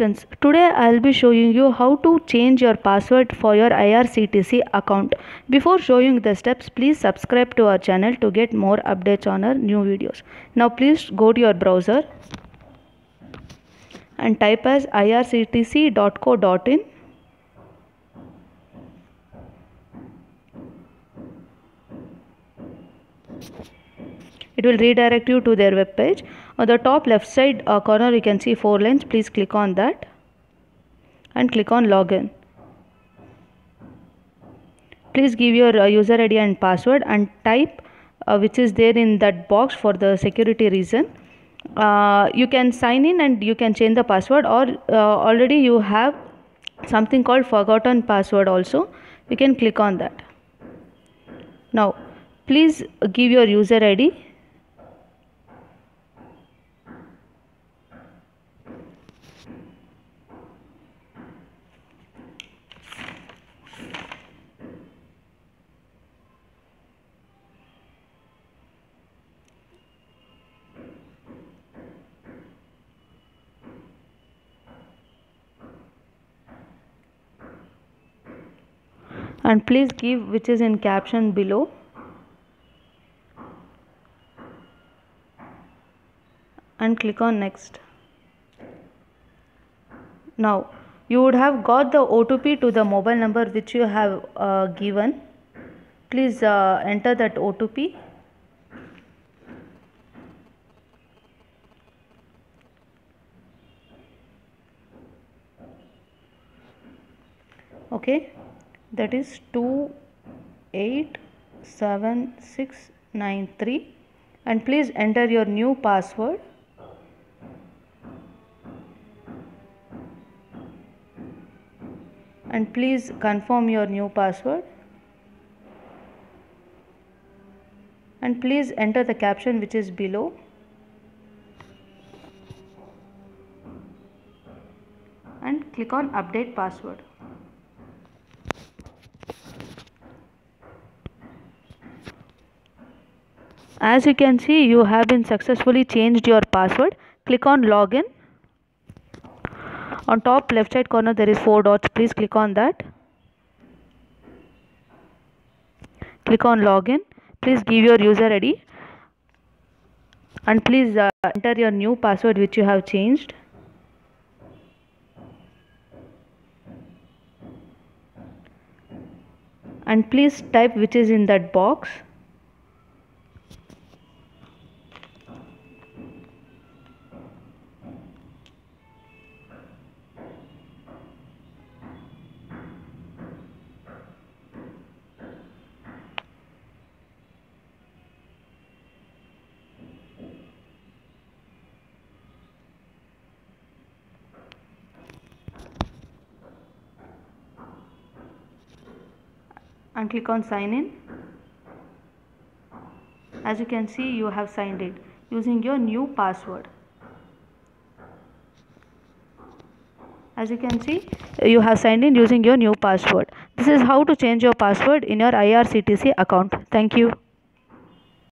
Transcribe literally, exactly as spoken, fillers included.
friends, today I'll be showing you how to change your password for your I R C T C account. Before showing the steps, please subscribe to our channel to get more updates on our new videos. Now please go to your browser and type as I R C T C dot co dot in. It will redirect you to their web page. On the top left side uh, corner you can see four lines. Please click on that and click on login. Please give your uh, user I D and password and type uh, which is there in that box for the security reason. Uh, you can sign in and you can change the password, or uh, already you have something called forgotten password also. You can click on that. Now please give your user I D. And please give which is in caption below. And click on next. Now you would have got the O T P to the mobile number which you have uh, given. Please uh, enter that O T P. Okay, that is two eight seven six nine three, and please enter your new password. And please confirm your new password. And please enter the caption which is below. And click on update password. As you can see, you have been successfully changed your password. Click on login. On top left side corner there is four dots. Please click on that. Click on login. Please give your user I D. And please uh, enter your new password which you have changed. And please type which is in that box. And click on sign in. As you can see, you have signed in using your new password. As you can see, you have signed in using your new password. This is how to change your password in your I R C T C account. Thank you.